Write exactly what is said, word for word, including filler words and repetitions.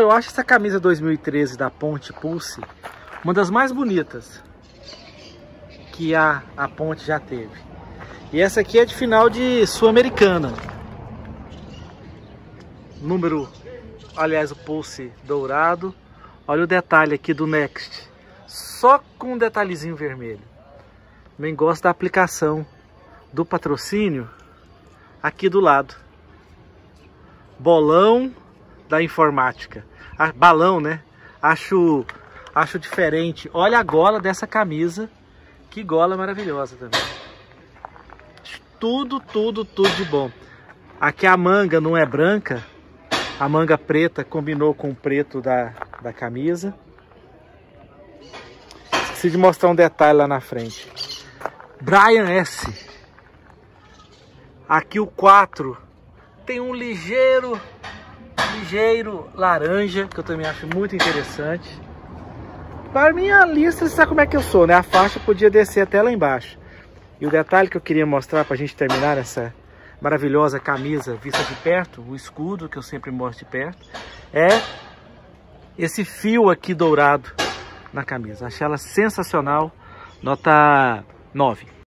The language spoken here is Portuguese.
Eu acho essa camisa dois mil e treze da Ponte Pulse uma das mais bonitas que a, a Ponte já teve. E essa aqui é de final de Sul-Americana. Número, aliás, o Pulse dourado. Olha o detalhe aqui do Next. Só com um detalhezinho vermelho. Também gosto da aplicação do patrocínio aqui do lado. Bolão da informática. Ah, balão, né? Acho, acho diferente. Olha a gola dessa camisa. Que gola maravilhosa também. Tudo, tudo, tudo de bom. Aqui a manga não é branca. A manga preta combinou com o preto da, da camisa. Esqueci de mostrar um detalhe lá na frente. Brian S. Aqui o quatro tem um ligeiro, ligeiro laranja, que eu também acho muito interessante. Para minha lista, você sabe como é que eu sou, né? A faixa podia descer até lá embaixo. E o detalhe que eu queria mostrar para a gente terminar essa maravilhosa camisa vista de perto, o escudo que eu sempre mostro de perto, é esse fio aqui dourado na camisa. Achei ela sensacional, nota nove.